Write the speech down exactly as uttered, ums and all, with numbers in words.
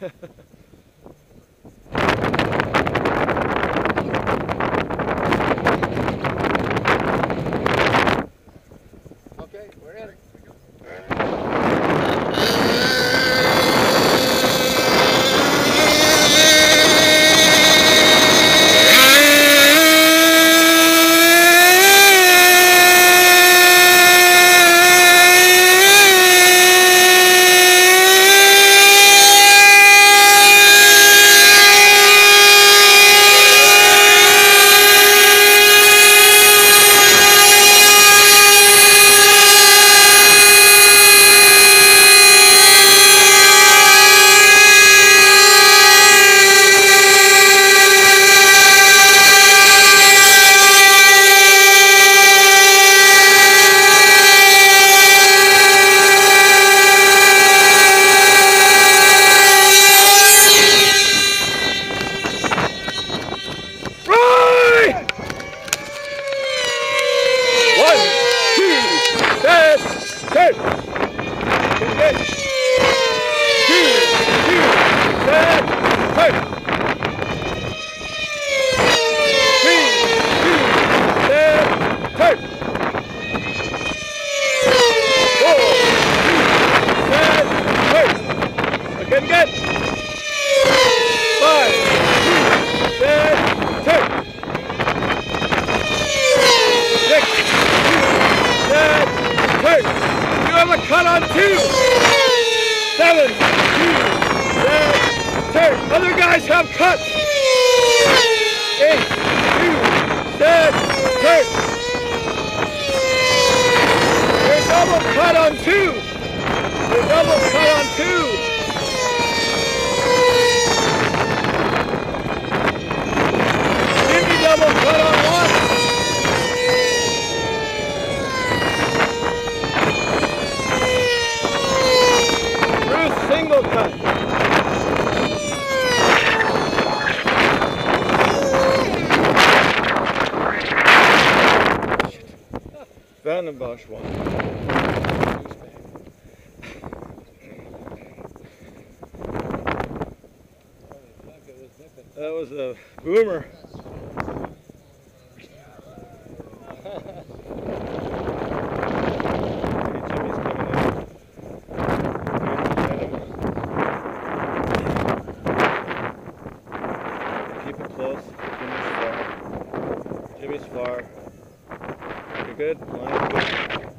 Okay, we're in. Getting good. Five, two, seven, turn. Six, two, seven, turn. You have a cut on two. Seven, two, seven, turn. Other guys have cuts. Eight, two, seven, turn. You're double cut on two. You're double cut on two. Double cut on one. Bruce single cut. Van den Bosch one. That was a boomer. Keep it close. Jimmy's far. Jimmy's far. You're good. Line good.